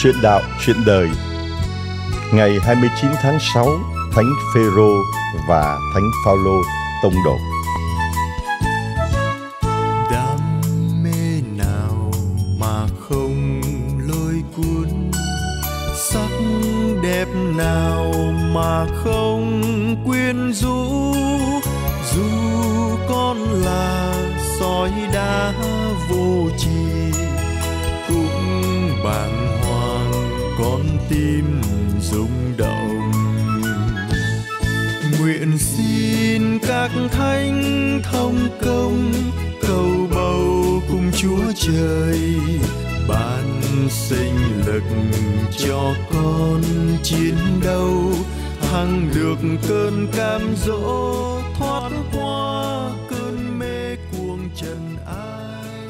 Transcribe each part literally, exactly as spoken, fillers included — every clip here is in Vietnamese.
Chuyện đạo, chuyện đời. Ngày hai mươi chín tháng sáu, Thánh Phêrô và Thánh Phaolô tông đồ. Đam mê nào mà không lôi cuốn, sắc đẹp nào mà không quyến rũ. Dù con là sỏi đá vô tri, cũng bàng hoàng con tim rung động. Nguyện xin các thánh thông công cầu bầu cùng Chúa Trời, ban sinh lực cho con chiến đấu, thắng được cơn cam dỗ, thoát qua cơn mê cuồng trần ai.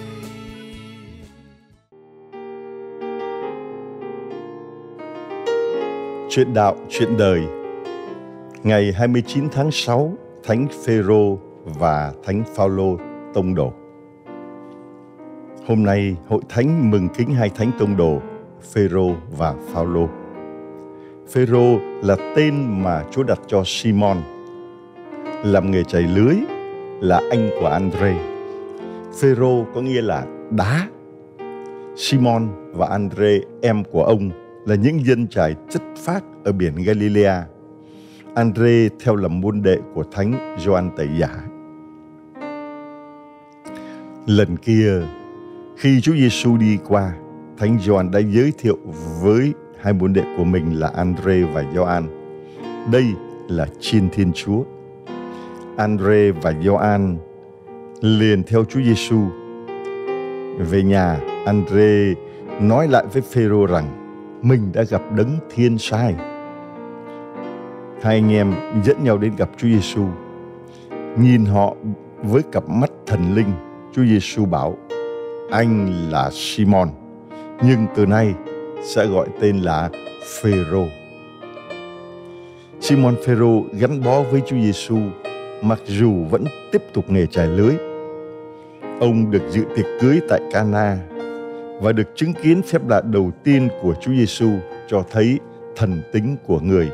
Chuyện đạo, chuyện đời. Ngày hai mươi chín tháng sáu, Thánh Phêrô và Thánh Phaolô tông đồ. Hôm nay, Hội Thánh mừng kính hai thánh tông đồ, Phêrô và Phaolô. Phêrô là tên mà Chúa đặt cho Simon, làm nghề chài lưới, là anh của Andre. Phêrô có nghĩa là đá. Simon và Andre, em của ông, là những dân chài chất phác ở biển Galilea. Andre theo làm môn đệ của Thánh Gioan Tẩy Giả. Lần kia, khi Chúa Giêsu đi qua, Thánh Gioan đã giới thiệu với hai môn đệ của mình là Andre và Gioan. Đây là Chiên Thiên Chúa. Andre và Gioan liền theo Chúa Giêsu. Về nhà, Andre nói lại với Phêrô rằng mình đã gặp Đấng Thiên Sai. Hai anh em dẫn nhau đến gặp Chúa Giêsu. Nhìn họ với cặp mắt thần linh, Chúa Giêsu bảo: anh là Simon, nhưng từ nay sẽ gọi tên là Phêrô. Simon Phêrô gắn bó với Chúa Giêsu mặc dù vẫn tiếp tục nghề chài lưới. Ông được dự tiệc cưới tại Cana và được chứng kiến phép lạ đầu tiên của Chúa Giêsu cho thấy thần tính của người.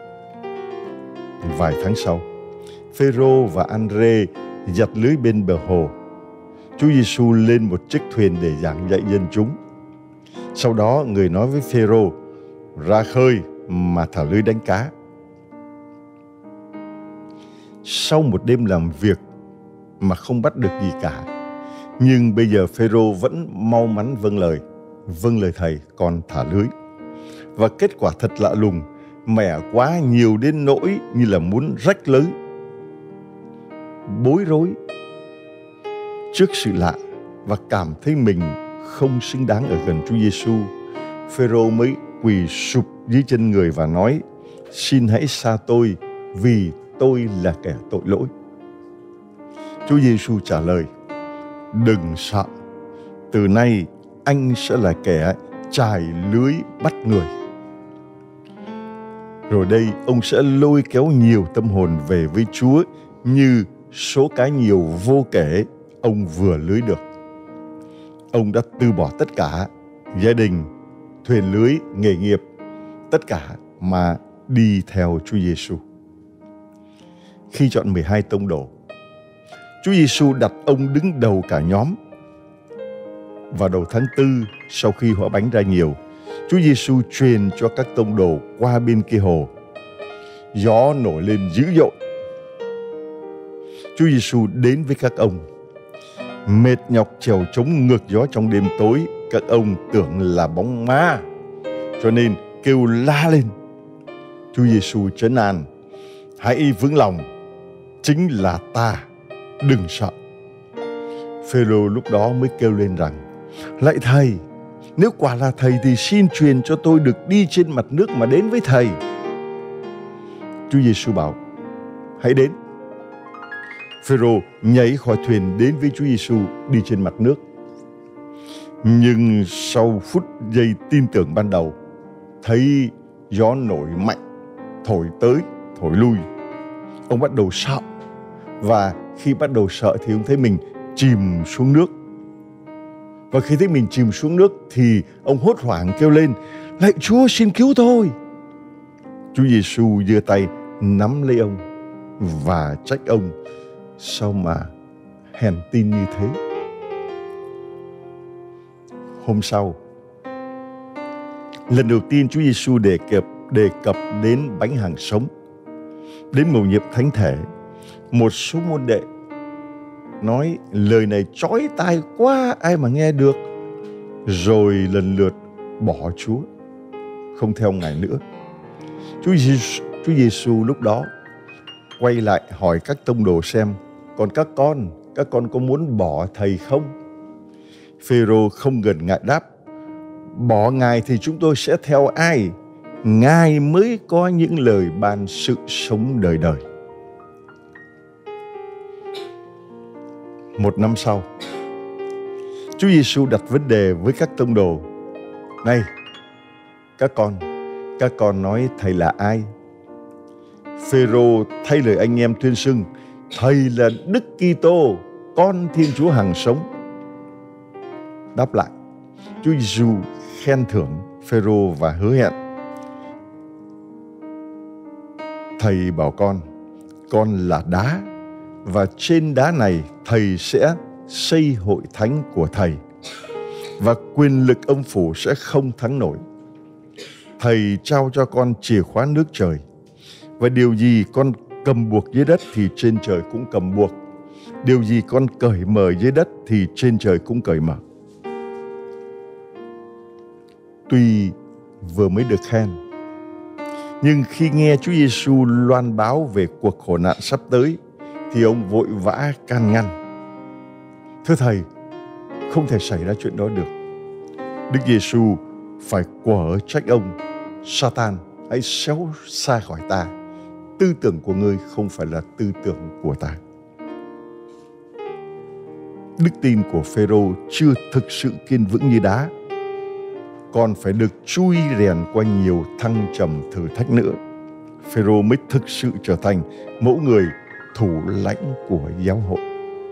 Vài tháng sau, Phêrô và Andre giặt lưới bên bờ hồ. Chúa Giêsu lên một chiếc thuyền để giảng dạy dân chúng. Sau đó, người nói với Phêrô ra khơi mà thả lưới đánh cá. Sau một đêm làm việc mà không bắt được gì cả, nhưng bây giờ Phêrô vẫn mau mắn vâng lời, vâng lời thầy còn thả lưới. Và kết quả thật lạ lùng, mẻ quá nhiều đến nỗi như là muốn rách lưới. Bối rối trước sự lạ và cảm thấy mình không xứng đáng ở gần Chúa Giêsu, Phêrô mới quỳ sụp dưới chân người và nói: xin hãy xa tôi, vì tôi là kẻ tội lỗi. Chúa Giêsu trả lời: đừng sợ, từ nay anh sẽ là kẻ chài lưới bắt người. Rồi đây ông sẽ lôi kéo nhiều tâm hồn về với Chúa như số cá nhiều vô kể ông vừa lưới được. Ông đã từ bỏ tất cả, gia đình, thuyền lưới, nghề nghiệp, tất cả mà đi theo Chúa Giêsu. Khi chọn mười hai tông đồ, Chúa Giêsu đặt ông đứng đầu cả nhóm. Vào đầu tháng tư, sau khi hỏa bánh ra nhiều, Chúa Giêsu truyền cho các tông đồ qua bên kia hồ. Gió nổi lên dữ dội. Chúa Giêsu đến với các ông. Mệt nhọc trèo chống ngược gió trong đêm tối, các ông tưởng là bóng ma, cho nên kêu la lên. Chúa Giêsu trấn an: hãy vững lòng, chính là ta, đừng sợ. Phêrô lúc đó mới kêu lên rằng: lạy thầy, nếu quả là thầy thì xin truyền cho tôi được đi trên mặt nước mà đến với thầy. Chúa Giêsu bảo: hãy đến. Phêrô nhảy khỏi thuyền đến với Chúa Giêsu đi trên mặt nước. Nhưng sau phút giây tin tưởng ban đầu, thấy gió nổi mạnh, thổi tới, thổi lui, ông bắt đầu sợ. Và khi bắt đầu sợ thì ông thấy mình chìm xuống nước. Và khi thấy mình chìm xuống nước thì ông hốt hoảng kêu lên: Lạy Chúa, xin cứu tôi. Chúa Giêsu giơ tay nắm lấy ông và trách ông, sao mà hèn tin như thế. Hôm sau, lần đầu tiên Chúa Giêsu đề cập đề cập đến bánh hằng sống, đến mầu nhiệm thánh thể. Một số môn đệ nói lời này chói tai quá, ai mà nghe được. Rồi lần lượt bỏ Chúa, không theo Ngài nữa. Chúa Giêsu, Chúa Giêsu lúc đó quay lại hỏi các tông đồ xem, còn các con, các con có muốn bỏ Thầy không? Phêrô không ngần ngại đáp, bỏ Ngài thì chúng tôi sẽ theo ai? Ngài mới có những lời ban sự sống đời đời. Một năm sau, Chúa Giêsu đặt vấn đề với các tông đồ. Này, các con, các con nói Thầy là ai? Phêrô thay lời anh em tuyên xưng, Thầy là Đức Kitô, Con Thiên Chúa hằng sống. Đáp lại, Chúa Giêsu khen thưởng Phêrô và hứa hẹn, Thầy bảo con, con là đá, và trên đá này Thầy sẽ xây hội thánh của Thầy, và quyền lực âm phủ sẽ không thắng nổi. Thầy trao cho con chìa khóa nước trời, và điều gì con cầm buộc dưới đất thì trên trời cũng cầm buộc. Điều gì con cởi mở dưới đất thì trên trời cũng cởi mở. Tuy vừa mới được khen, nhưng khi nghe Chúa Giêsu loan báo về cuộc khổ nạn sắp tới, thì ông vội vã can ngăn. Thưa Thầy, không thể xảy ra chuyện đó được. Đức Giêsu phải quở trách ông, Satan, hãy xéo xa khỏi ta. Tư tưởng của ngươi không phải là tư tưởng của ta. Đức tin của Phêrô chưa thực sự kiên vững như đá, còn phải được chui rèn qua nhiều thăng trầm thử thách nữa, Phêrô mới thực sự trở thành mẫu người thủ lãnh của giáo hội.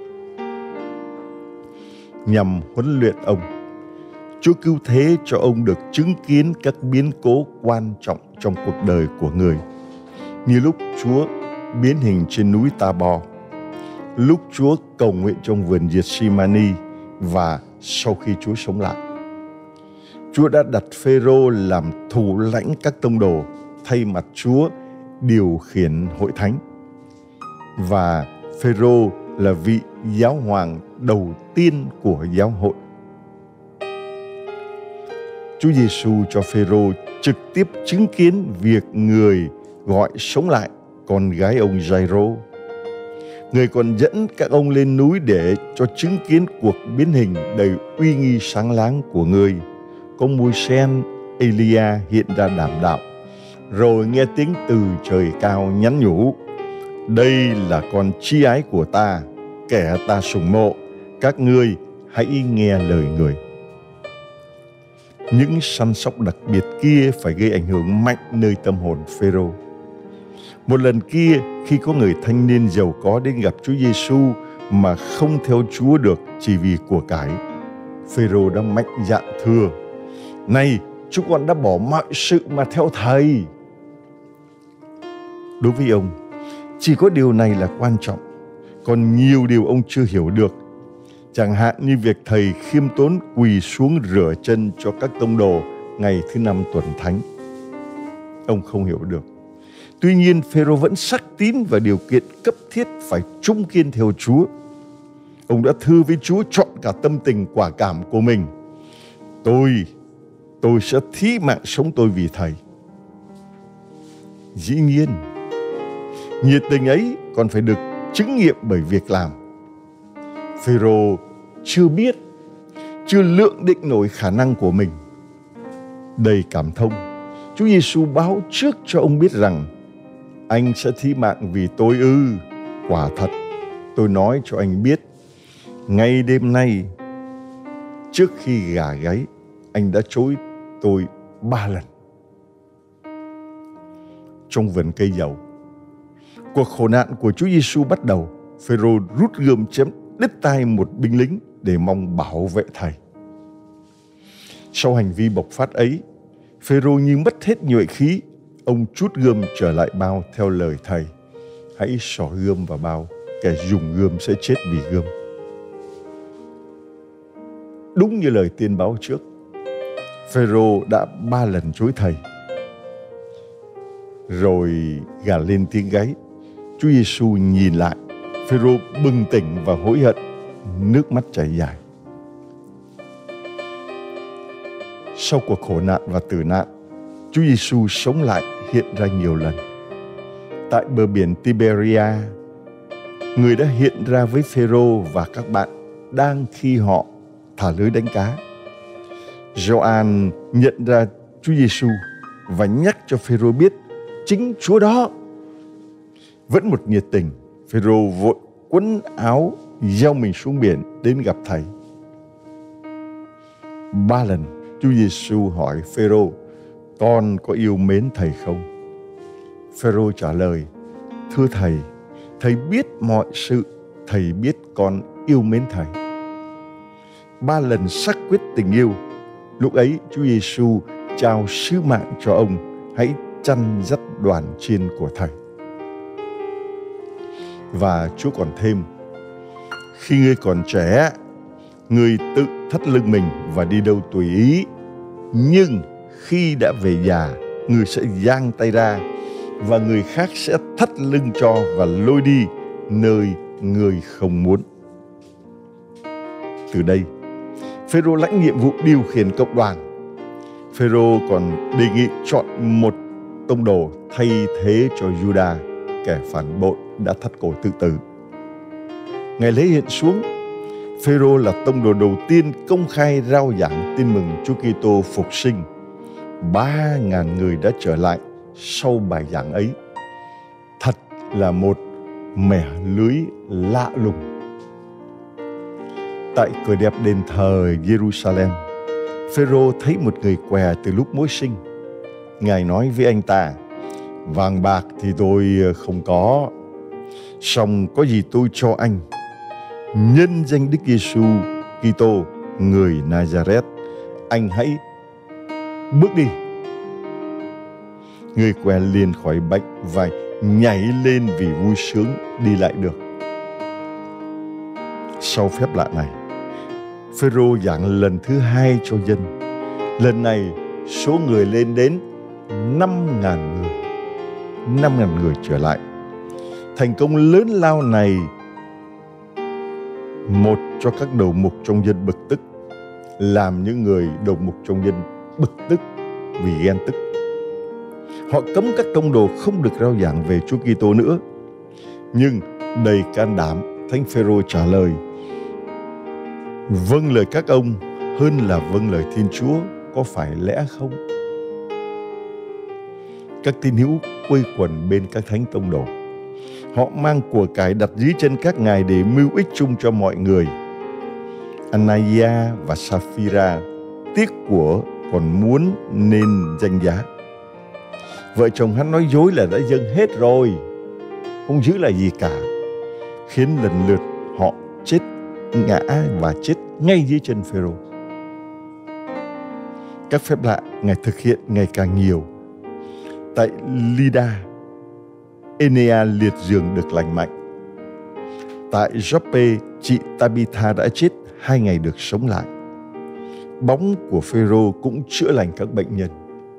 Nhằm huấn luyện ông, Chúa cứu thế cho ông được chứng kiến các biến cố quan trọng trong cuộc đời của người, như lúc Chúa biến hình trên núi Ta-bo, lúc Chúa cầu nguyện trong vườn Gethsemane, và sau khi Chúa sống lại. Chúa đã đặt Phêrô làm thủ lãnh các tông đồ, thay mặt Chúa điều khiển hội thánh. Và Phêrô là vị giáo hoàng đầu tiên của giáo hội. Chúa Giêsu cho Phêrô trực tiếp chứng kiến việc người gọi sống lại con gái ông Giai-rô. Người còn dẫn các ông lên núi để cho chứng kiến cuộc biến hình đầy uy nghi sáng láng của người. Có Môi-se, Elia hiện ra đảm đạo, rồi nghe tiếng từ trời cao nhắn nhủ, đây là con chi ái của ta, kẻ ta sủng mộ, các ngươi hãy nghe lời người. Những săn sóc đặc biệt kia phải gây ảnh hưởng mạnh nơi tâm hồn Phêrô. Một lần kia, khi có người thanh niên giàu có đến gặp Chúa Giêsu mà không theo Chúa được chỉ vì của cải, Phêrô đã mạnh dạn thưa, này, chúng con đã bỏ mọi sự mà theo Thầy. Đối với ông, chỉ có điều này là quan trọng, còn nhiều điều ông chưa hiểu được. Chẳng hạn như việc Thầy khiêm tốn quỳ xuống rửa chân cho các tông đồ ngày thứ năm tuần thánh. Ông không hiểu được. Tuy nhiên, Phêrô vẫn sắc tín và điều kiện cấp thiết phải trung kiên theo Chúa. Ông đã thưa với Chúa trọn cả tâm tình quả cảm của mình. Tôi, tôi sẽ thí mạng sống tôi vì Thầy. Dĩ nhiên, nhiệt tình ấy còn phải được chứng nghiệm bởi việc làm. Phêrô chưa biết, chưa lượng định nổi khả năng của mình. Đầy cảm thông, Chúa Giêsu báo trước cho ông biết rằng anh sẽ thí mạng vì tôi ư? Quả thật, tôi nói cho anh biết, ngay đêm nay, trước khi gà gáy, anh đã chối tôi ba lần. Trong vườn cây dầu, cuộc khổ nạn của Chúa Giêsu bắt đầu. Phêrô rút gươm chém đứt tay một binh lính để mong bảo vệ Thầy. Sau hành vi bộc phát ấy, Phêrô như mất hết nhuệ khí, ông trút gươm trở lại bao theo lời thầy. Hãy xỏ gươm vào bao, kẻ dùng gươm sẽ chết vì gươm. Đúng như lời tiên báo trước, Phêrô đã ba lần chối thầy. Rồi gà lên tiếng gáy. Chúa Giêsu nhìn lại, Phêrô bừng tỉnh và hối hận, nước mắt chảy dài. Sau cuộc khổ nạn và tử nạn, Chúa Giêsu sống lại hiện ra nhiều lần. Tại bờ biển Tiberia, người đã hiện ra với Phêrô và các bạn đang khi họ thả lưới đánh cá. Gioan nhận ra Chúa Giêsu và nhắc cho Phêrô biết chính Chúa đó. Vẫn một nhiệt tình, Phêrô vội quấn áo gieo mình xuống biển đến gặp thầy. Ba lần Chúa Giêsu hỏi Phêrô: con có yêu mến thầy không? Phêrô trả lời: thưa thầy, thầy biết mọi sự, thầy biết con yêu mến thầy. Ba lần xác quyết tình yêu. Lúc ấy Chúa Giêsu trao sứ mạng cho ông: hãy chăn dắt đoàn chiên của thầy. Và Chúa còn thêm: khi ngươi còn trẻ, ngươi tự thắt lưng mình và đi đâu tùy ý. Nhưng khi đã về già, ngươi sẽ giang tay ra và người khác sẽ thắt lưng cho và lôi đi nơi ngươi không muốn. Từ đây, Phêrô lãnh nhiệm vụ điều khiển cộng đoàn. Phêrô còn đề nghị chọn một tông đồ thay thế cho Giuđa, kẻ phản bội đã thắt cổ tự tử. Ngày lễ hiện xuống, Phêrô là tông đồ đầu tiên công khai rao giảng tin mừng Chúa Kitô phục sinh. Ba ngàn người đã trở lại sau bài giảng ấy. Thật là một mẻ lưới lạ lùng. Tại cửa đẹp đền thờ Jerusalem, Phêrô thấy một người què từ lúc mới sinh. Ngài nói với anh ta: vàng bạc thì tôi không có, song có gì tôi cho anh. Nhân danh Đức Giêsu Kitô, người Nazareth, anh hãy bước đi. Người què liền khỏi bệnh và nhảy lên vì vui sướng đi lại được. Sau phép lạ này, Phêrô giảng lần thứ hai cho dân. Lần này số người lên đến năm ngàn người. Năm ngàn người trở lại. Thành công lớn lao này một cho các đầu mục trong dân bực tức, làm những người đầu mục trong dân bực tức vì ghen tức. Họ cấm các tông đồ không được rao giảng về Chúa Kitô nữa. Nhưng đầy can đảm, Thánh Phêrô trả lời: vâng lời các ông hơn là vâng lời Thiên Chúa, có phải lẽ không? Các tín hữu quây quần bên các thánh tông đồ. Họ mang của cải đặt dưới chân các ngài để mưu ích chung cho mọi người. Anania và Sapphira tiếc của còn muốn nên danh giá. Vợ chồng hắn nói dối là đã dâng hết rồi, không giữ lại gì cả, khiến lần lượt họ chết ngã và chết ngay dưới chân Phêrô. Các phép lạ ngài thực hiện ngày càng nhiều. Tại Lydda, Enea liệt giường được lành mạnh. Tại Joppe, chị Tabitha đã chết, hai ngày được sống lại. Bóng của Phêrô cũng chữa lành các bệnh nhân.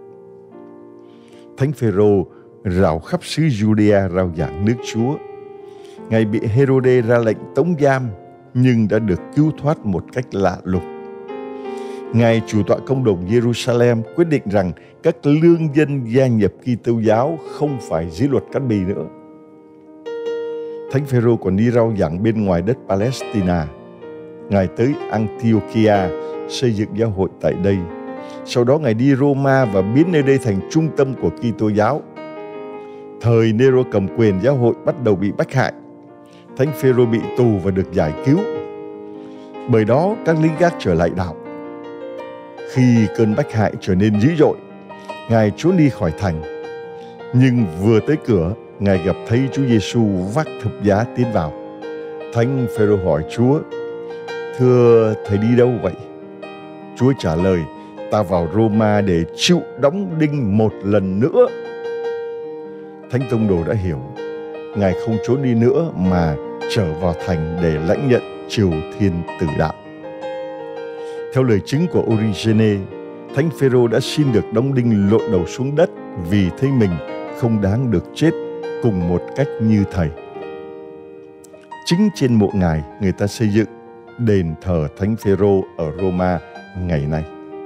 Thánh Phêrô rảo khắp xứ Judea rao giảng nước Chúa. Ngài bị Herode ra lệnh tống giam, nhưng đã được cứu thoát một cách lạ lùng. Ngài chủ tọa công đồng Jerusalem quyết định rằng các lương dân gia nhập Kitô giáo không phải dưới luật cắt bì nữa. Thánh Phêrô còn đi rao giảng bên ngoài đất Palestina. Ngài tới Antiochia xây dựng giáo hội tại đây. Sau đó Ngài đi Roma và biến nơi đây thành trung tâm của Kitô giáo. Thời Nero cầm quyền, giáo hội bắt đầu bị bách hại. Thánh Phêrô bị tù và được giải cứu. Bởi đó các lính gác trở lại đạo. Khi cơn bách hại trở nên dữ dội, Ngài trốn đi khỏi thành. Nhưng vừa tới cửa, Ngài gặp thấy Chúa Giêsu vác thập giá tiến vào. Thánh Phêrô hỏi Chúa: thưa thầy đi đâu vậy? Chúa trả lời: ta vào Roma để chịu đóng đinh một lần nữa. Thánh tông đồ đã hiểu, Ngài không trốn đi nữa mà trở vào thành để lãnh nhận triều thiên tử đạo. Theo lời chứng của Origene, Thánh Phêrô đã xin được đóng đinh lộ đầu xuống đất vì thấy mình không đáng được chết cùng một cách như thầy. Chính trên mộ Ngài, người ta xây dựng đền thờ Thánh Phêrô ở Roma ngày nay.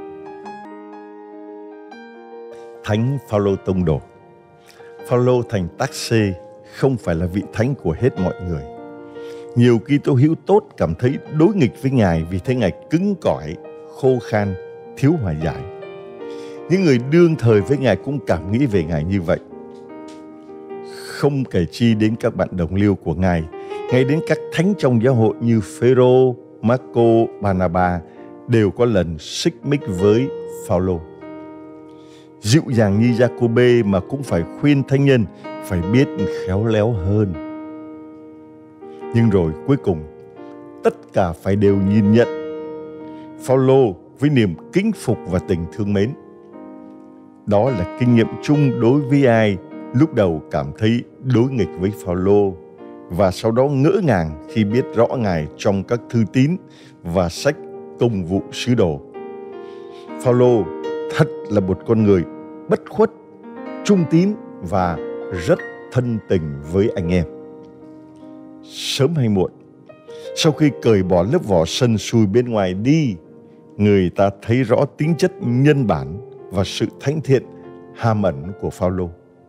Thánh Phaolô tông đồ. Phaolô thành tác xê không phải là vị thánh của hết mọi người. Nhiều Kitô hữu tốt cảm thấy đối nghịch với Ngài vì thấy Ngài cứng cỏi, khô khan, thiếu hòa giải. Những người đương thời với Ngài cũng cảm nghĩ về Ngài như vậy. Không kể chi đến các bạn đồng liêu của Ngài, ngay đến các thánh trong giáo hội như Phêrô, Marco, Barnaba đều có lần xích mích với Phaolô. Dịu dàng như Giacôbê mà cũng phải khuyên thánh nhân phải biết khéo léo hơn. Nhưng rồi cuối cùng, tất cả phải đều nhìn nhận Phaolô với niềm kính phục và tình thương mến. Đó là kinh nghiệm chung đối với ai lúc đầu cảm thấy đối nghịch với Phaolô và sau đó ngỡ ngàng khi biết rõ Ngài trong các thư tín và sách Công vụ sứ đồ. Phaolô thật là một con người bất khuất, trung tín và rất thân tình với anh em. Sớm hay muộn, sau khi cởi bỏ lớp vỏ sần sùi bên ngoài đi, người ta thấy rõ tính chất nhân bản và sự thánh thiện hàm ẩn của Phaolô.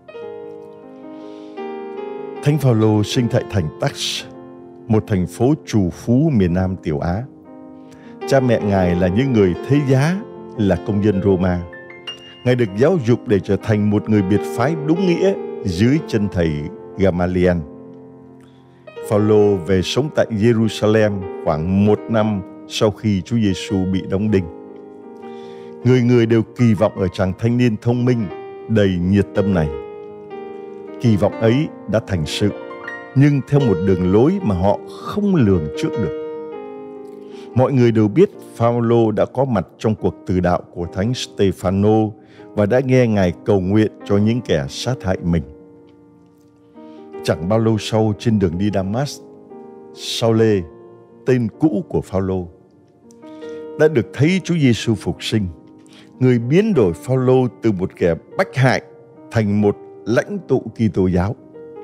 Thánh Phaolô sinh tại thành Tars, một thành phố trù phú miền Nam Tiểu Á. Cha mẹ Ngài là những người thế giá, là công dân Roma. Ngài được giáo dục để trở thành một người biệt phái đúng nghĩa dưới chân thầy Gamaliel. Phaolô về sống tại Jerusalem khoảng một năm sau khi Chúa Giêsu bị đóng đinh. Người người đều kỳ vọng ở chàng thanh niên thông minh, đầy nhiệt tâm này. Kỳ vọng ấy đã thành sự, nhưng theo một đường lối mà họ không lường trước được. Mọi người đều biết Phaolô đã có mặt trong cuộc tử đạo của Thánh Stephano và đã nghe Ngài cầu nguyện cho những kẻ sát hại mình. Chẳng bao lâu sau, trên đường đi Damas, Saulê, tên cũ của Phaolô, đã được thấy Chúa Giêsu phục sinh. Người biến đổi Phaolô từ một kẻ bách hại thành một lãnh tụ Kitô giáo.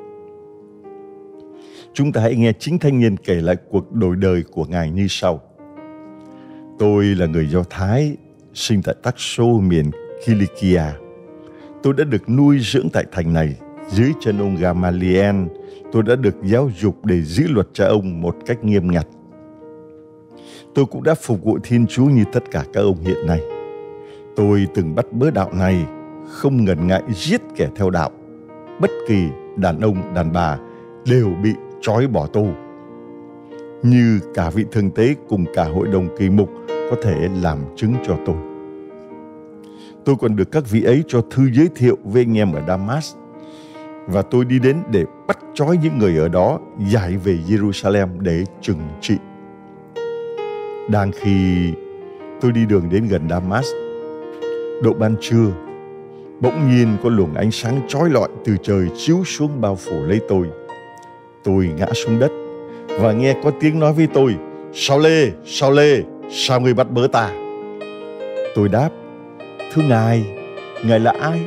Chúng ta hãy nghe chính thanh niên kể lại cuộc đổi đời của Ngài như sau. Tôi là người Do Thái, sinh tại Tarso, miền Cilicia. Tôi đã được nuôi dưỡng tại thành này. Dưới chân ông Gamaliel, tôi đã được giáo dục để giữ luật cha ông một cách nghiêm ngặt. Tôi cũng đã phục vụ Thiên Chúa như tất cả các ông hiện nay. Tôi từng bắt bớ đạo này, không ngần ngại giết kẻ theo đạo. Bất kỳ đàn ông, đàn bà đều bị trói bỏ tù. Như cả vị thượng tế cùng cả hội đồng kỳ mục có thể làm chứng cho tôi. Tôi còn được các vị ấy cho thư giới thiệu với anh em ở Damas, và tôi đi đến để bắt trói những người ở đó giải về Jerusalem để trừng trị. Đang khi tôi đi đường đến gần Damas, độ ban trưa, bỗng nhiên có luồng ánh sáng chói lọi từ trời chiếu xuống bao phủ lấy tôi. Tôi ngã xuống đất và nghe có tiếng nói với tôi: Saulê, Saulê, sao ngươi bắt bớ ta? Tôi đáp: Thưa Ngài, Ngài là ai?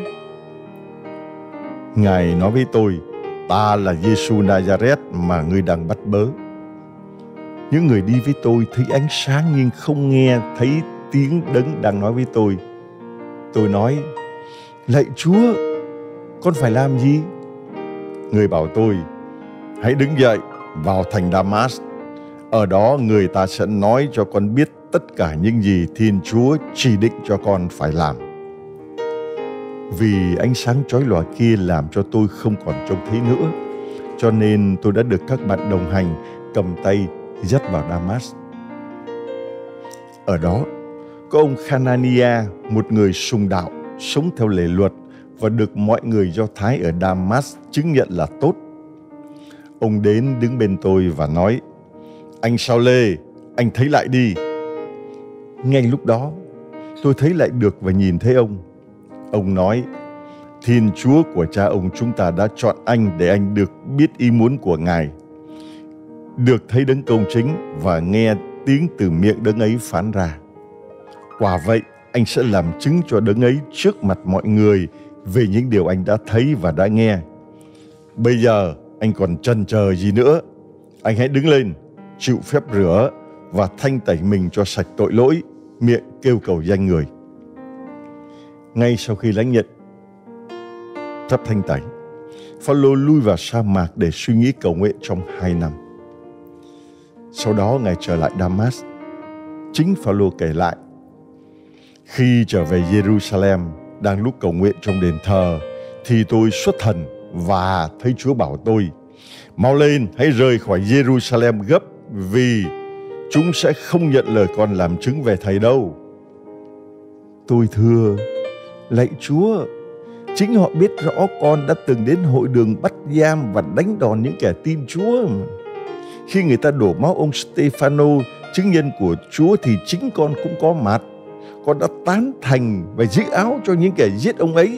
Ngài nói với tôi: Ta là Giêsu Nazareth mà ngươi đang bắt bớ. Những người đi với tôi thấy ánh sáng nhưng không nghe thấy tiếng Đấng đang nói với tôi. Tôi nói: Lạy Chúa, con phải làm gì? Người bảo tôi: Hãy đứng dậy, vào thành Damas. Ở đó người ta sẽ nói cho con biết tất cả những gì Thiên Chúa chỉ định cho con phải làm. Vì ánh sáng chói lòa kia làm cho tôi không còn trông thấy nữa, cho nên tôi đã được các bạn đồng hành cầm tay dắt vào Damas. Ở đó có ông Hanania, một người sùng đạo, sống theo lề luật và được mọi người Do Thái ở Damas chứng nhận là tốt. Ông đến đứng bên tôi và nói: Anh Saulê, anh thấy lại đi. Ngay lúc đó, tôi thấy lại được và nhìn thấy ông. Ông nói, Thiên Chúa của cha ông chúng ta đã chọn anh để anh được biết ý muốn của Ngài, được thấy đấng công chính và nghe tiếng từ miệng đấng ấy phán ra. Quả vậy, anh sẽ làm chứng cho đấng ấy trước mặt mọi người về những điều anh đã thấy và đã nghe. Bây giờ anh còn chần chờ gì nữa? Anh hãy đứng lên, chịu phép rửa và thanh tẩy mình cho sạch tội lỗi, miệng kêu cầu danh người. Ngay sau khi lãnh nhận phép thanh tẩy, Phao-lô lui vào sa mạc để suy nghĩ cầu nguyện trong hai năm. Sau đó Ngài trở lại Đa-mát. Chính Phao-lô kể lại, khi trở về Giê-ru-sa-lem, đang lúc cầu nguyện trong đền thờ, thì tôi xuất thần và thấy Chúa bảo tôi, mau lên, hãy rời khỏi Giê-ru-sa-lem gấp, vì chúng sẽ không nhận lời con làm chứng về Thầy đâu. Tôi thưa, lạy Chúa, chính họ biết rõ con đã từng đến hội đường bắt giam và đánh đòn những kẻ tin Chúa. Khi người ta đổ máu ông Stê-phano, chứng nhân của Chúa, thì chính con cũng có mặt. Con đã tán thành và giữ áo cho những kẻ giết ông ấy.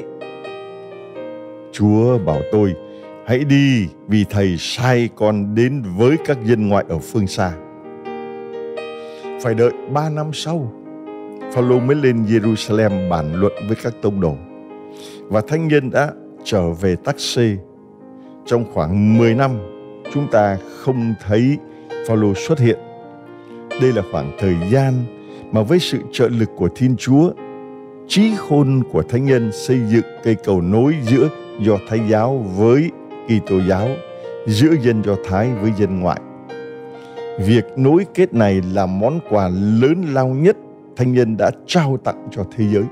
Chúa bảo tôi, hãy đi, vì Thầy sai con đến với các dân ngoại ở phương xa. Phải đợi ba năm sau, Phao-lô mới lên Giê-ru-sa-lem bàn luận với các tông đồ. Và thánh nhân đã trở về Tắc-xê. Trong khoảng mười năm, chúng ta không thấy Phao-lô xuất hiện. Đây là khoảng thời gian mà với sự trợ lực của Thiên Chúa, trí khôn của thánh nhân xây dựng cây cầu nối giữa Do Thái giáo với Kitô giáo, giữa dân Do Thái với dân ngoại. Việc nối kết này là món quà lớn lao nhất thánh nhân đã trao tặng cho thế giới.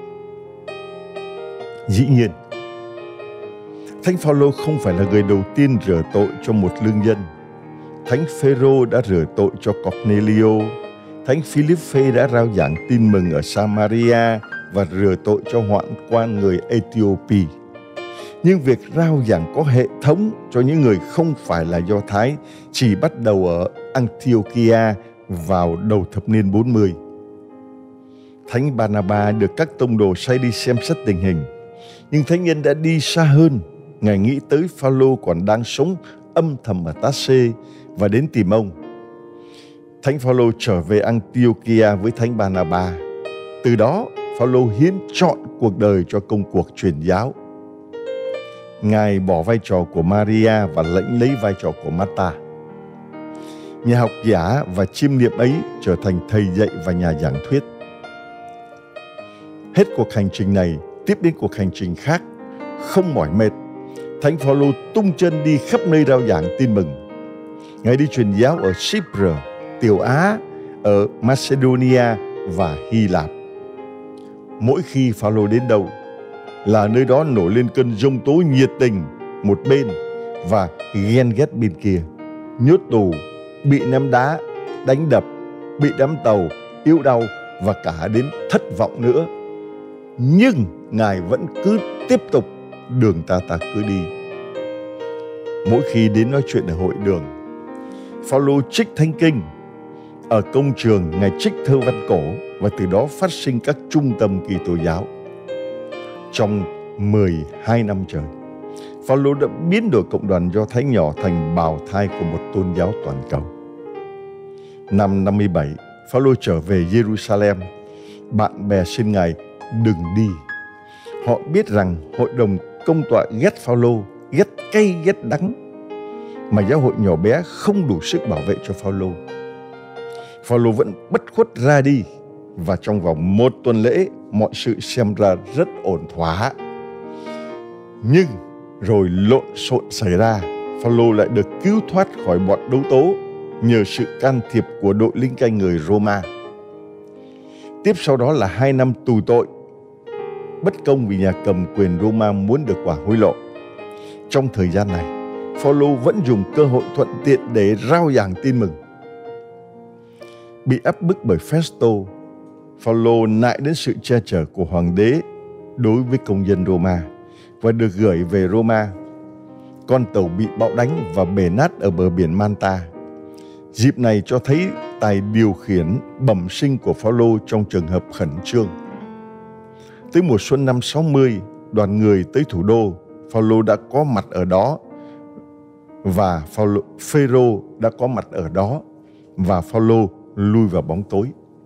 Dĩ nhiên, Thánh Phao-lô không phải là người đầu tiên rửa tội cho một lương dân. Thánh Phêrô đã rửa tội cho Cornelio. Thánh Philippe đã rao giảng tin mừng ở Samaria và rửa tội cho hoạn quan người Ethiopia. Nhưng việc rao giảng có hệ thống cho những người không phải là Do Thái chỉ bắt đầu ở Antiochia vào đầu thập niên bốn mươi. Thánh Barnaba được các tông đồ sai đi xem xét tình hình, nhưng thánh nhân đã đi xa hơn. Ngài nghĩ tới Phao-lô còn đang sống âm thầm ở Tát-xê và đến tìm ông. Thánh Phao-lô trở về Antiochia với Thánh Barnaba. Từ đó, Phao-lô hiến trọn cuộc đời cho công cuộc truyền giáo. Ngài bỏ vai trò của Maria và lãnh lấy vai trò của Marta. Nhà học giả và chiêm niệm ấy trở thành thầy dạy và nhà giảng thuyết. Hết cuộc hành trình này, tiếp đến cuộc hành trình khác, không mỏi mệt, Thánh Phao-lô tung chân đi khắp nơi rao giảng tin mừng. Ngài đi truyền giáo ở Chypre, Tiểu Á, ở Macedonia và Hy Lạp. Mỗi khi Phao-lô đến đâu, là nơi đó nổi lên cơn giông tố nhiệt tình một bên và ghen ghét bên kia, nhốt tù, bị ném đá, đánh đập, bị đắm tàu, yếu đau và cả đến thất vọng nữa. Nhưng Ngài vẫn cứ tiếp tục đường ta ta cứ đi. Mỗi khi đến nói chuyện ở hội đường, Phao-lô trích thánh kinh. Ở công trường, Ngài trích thơ văn cổ và từ đó phát sinh các trung tâm Kitô giáo. Trong mười hai năm trời, Phao-lô đã biến đổi cộng đoàn Do Thái nhỏ thành bào thai của một tôn giáo toàn cầu. Năm năm mươi bảy, Phao-lô trở về Giê-ru-sa-lem. Bạn bè xin Ngài đừng đi. Họ biết rằng hội đồng công tọa ghét Phao-lô, ghét cay ghét đắng, mà giáo hội nhỏ bé không đủ sức bảo vệ cho Phao-lô. Phao-lô vẫn bất khuất ra đi, và trong vòng một tuần lễ, mọi sự xem ra rất ổn thỏa. Nhưng rồi lộn xộn xảy ra, Phao-lô lại được cứu thoát khỏi bọn đấu tố nhờ sự can thiệp của đội lính canh người Roma. Tiếp sau đó là hai năm tù tội, bất công vì nhà cầm quyền Roma muốn được quả hối lộ. Trong thời gian này, Phao-lô vẫn dùng cơ hội thuận tiện để rao giảng tin mừng. Bị áp bức bởi Festo, Phao-lô nại đến sự che chở của hoàng đế đối với công dân Roma và được gửi về Roma. Con tàu bị bão đánh và bể nát ở bờ biển Manta. Dịp này cho thấy tài điều khiển bẩm sinh của Phao-lô trong trường hợp khẩn trương. tới mùa xuân năm sáu mươi, đoàn người tới thủ đô, Phao-lô đã có mặt ở đó và Phêrô đã có mặt ở đó và Phao-lô lui vào bóng tối.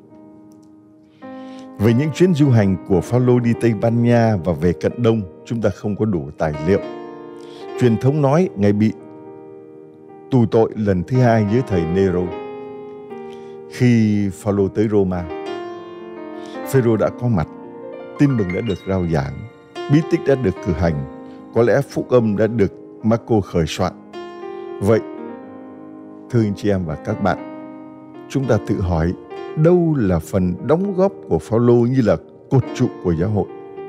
Về những chuyến du hành của Phao-lô đi Tây Ban Nha và về Cận Đông, chúng ta không có đủ tài liệu. Truyền thống nói Ngài bị tù tội lần thứ hai dưới thời Nero. Khi Phao-lô tới Roma, Phêrô đã có mặt, tin mừng đã được rao giảng, bí tích đã được cử hành, có lẽ phúc âm đã được Marco khởi soạn. Vậy, thưa anh chị em và các bạn, chúng ta tự hỏi đâu là phần đóng góp của Phao-lô như là cột trụ của giáo hội?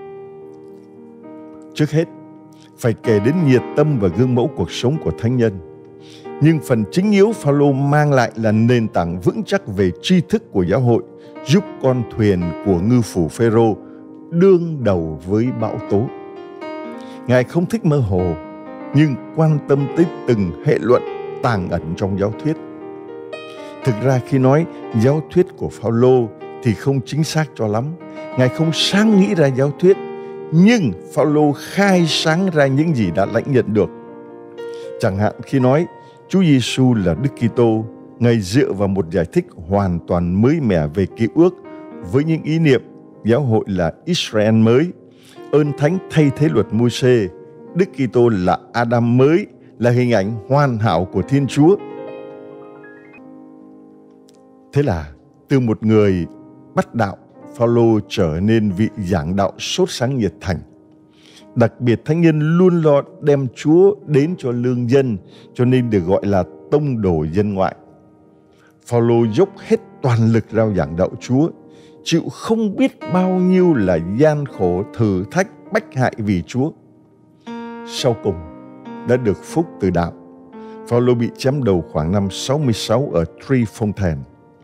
Trước hết, phải kể đến nhiệt tâm và gương mẫu cuộc sống của thánh nhân. Nhưng phần chính yếu Phao-lô mang lại là nền tảng vững chắc về tri thức của giáo hội, giúp con thuyền của ngư phủ Phêrô đương đầu với bão tố. Ngài không thích mơ hồ, nhưng quan tâm tới từng hệ luận tàng ẩn trong giáo thuyết. Thực ra khi nói giáo thuyết của Phao-lô thì không chính xác cho lắm. Ngài không sáng nghĩ ra giáo thuyết, nhưng Phao-lô khai sáng ra những gì đã lãnh nhận được. Chẳng hạn khi nói Chúa Giêsu là Đức Kitô, Ngài dựa vào một giải thích hoàn toàn mới mẻ về Cựu Ước với những ý niệm giáo hội là Israel mới, ơn thánh thay thế luật Môi-se, Đức Kitô là Adam mới, là hình ảnh hoàn hảo của Thiên Chúa. Thế là từ một người bắt đạo, Phao-lô trở nên vị giảng đạo sốt sáng nhiệt thành. Đặc biệt thánh nhân luôn lo đem Chúa đến cho lương dân, cho nên được gọi là tông đồ dân ngoại. Phao-lô dốc hết toàn lực rao giảng đạo Chúa, chịu không biết bao nhiêu là gian khổ, thử thách, bách hại vì Chúa. Sau cùng đã được phúc từ đạo. Phao-lô bị chém đầu khoảng năm sáu mươi sáu ở Trefontaine.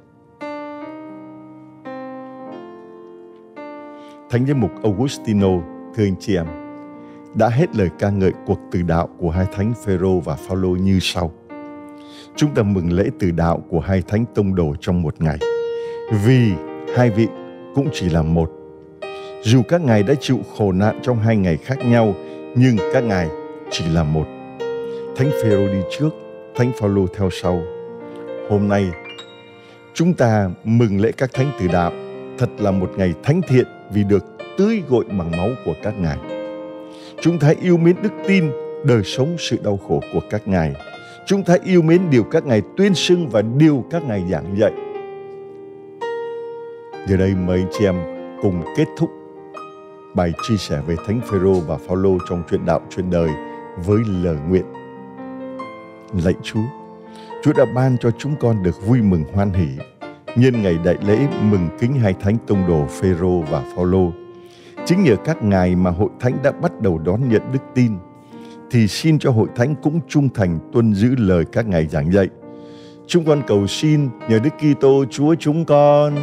Thánh giám mục Augustino, thưa anh chị em, đã hết lời ca ngợi cuộc từ đạo của hai thánh Phêrô và Phao-lô như sau. Chúng ta mừng lễ từ đạo của hai thánh tông đồ trong một ngày, vì hai vị cũng chỉ là một. Dù các ngài đã chịu khổ nạn trong hai ngày khác nhau, nhưng các ngài chỉ là một. Thánh Phêrô đi trước, thánh Phao-lô theo sau. Hôm nay, chúng ta mừng lễ các thánh từ đạo. Thật là một ngày thánh thiện vì được tưới gội bằng máu của các ngài. Chúng ta yêu mến đức tin, đời sống, sự đau khổ của các ngài. Chúng ta yêu mến điều các ngài tuyên xưng và điều các ngài giảng dạy. Giờ đây mời anh chị em cùng kết thúc bài chia sẻ về thánh Phêrô và Phao-lô trong chuyện đạo chuyện đời với lời nguyện. Lạy Chúa, Chúa đã ban cho chúng con được vui mừng hoan hỷ nhân ngày đại lễ mừng kính hai thánh tông đồ Phêrô và Phao-lô. Chính nhờ các ngài mà hội thánh đã bắt đầu đón nhận đức tin, thì xin cho hội thánh cũng trung thành tuân giữ lời các ngài giảng dạy. Chúng con cầu xin nhờ Đức Kitô Chúa chúng con.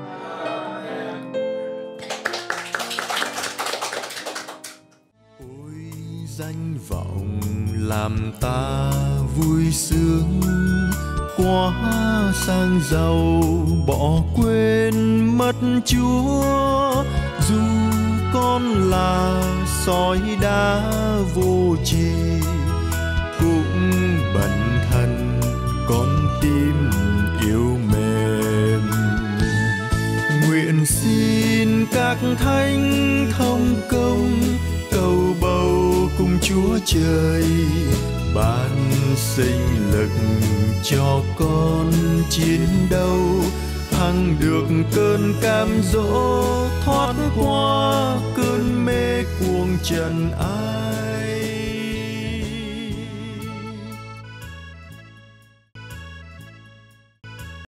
Ôi danh vọng làm ta vui sướng, quá sang giàu bỏ quên mất Chúa. Dù con là sói đá vô tri, cũng bần thần con tim yêu mềm. Nguyện xin các thánh thông công cầu bầu cùng Chúa Trời, ban sinh lực cho con chiến đấu, thắng được cơn cam dỗ, thoát qua cơn mê cuồng trần ai.